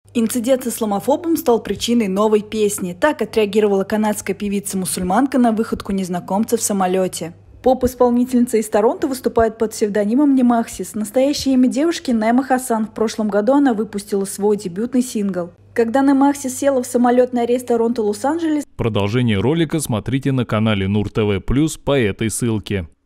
Инцидент с исламофобом стал причиной новой песни. Так отреагировала канадская певица-мусульманка на выходку незнакомца в самолете. Поп-исполнительница из Торонто выступает под псевдонимом Немахсис. Настоящее имя девушки – Нема Хасан. В прошлом году она выпустила свой дебютный сингл. Когда Немахсис села в самолетный рейс Торонто-Лос-Анджелес. Продолжение ролика смотрите на канале Нур ТВ+ по этой ссылке.